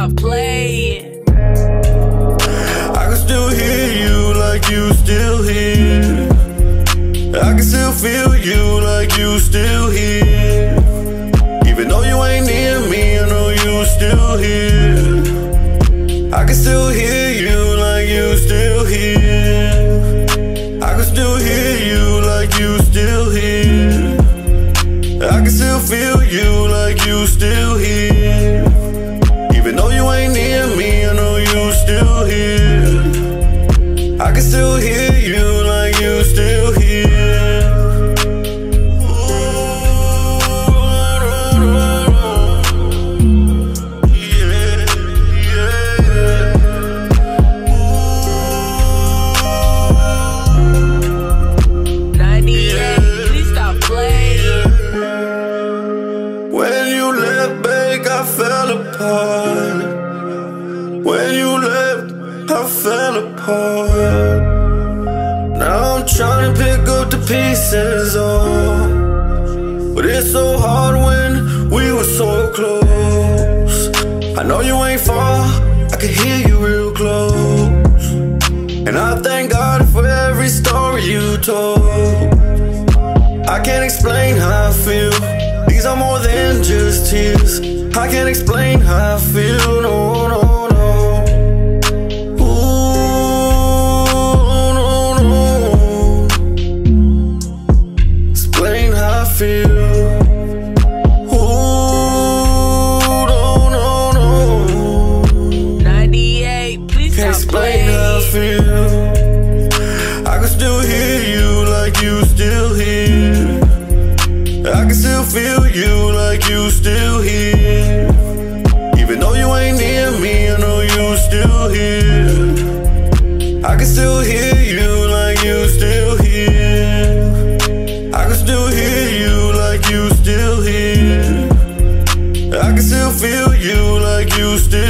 stop playing. I can still hear you like you still here. I can still feel you like you still here. Even though you ain't near me, I know you still here. I can still hear you like you still here. I can still hear you like you still here. I can still feel you like you still here. Even though you ain't near me, I know you still here. I can still hear you like you still here. I fell apart. When you left, I fell apart. Now I'm trying to pick up the pieces, but it's so hard when we were so close. I know you ain't far, I can hear you real close. And I thank God for every story you told. I can't explain how I feel. These are more than just tears. I can't explain how I feel, no, no, no. Ooh, no, no. Explain how I feel. Ooh, no, no, no. 98, please can't stop explain playing. how I feel. I can still hear you like you still here. I can still feel you like you still here. Even though you ain't near me, I know you still here. I can still hear you like you still here. I can still hear you like you still here. I can still feel you like you still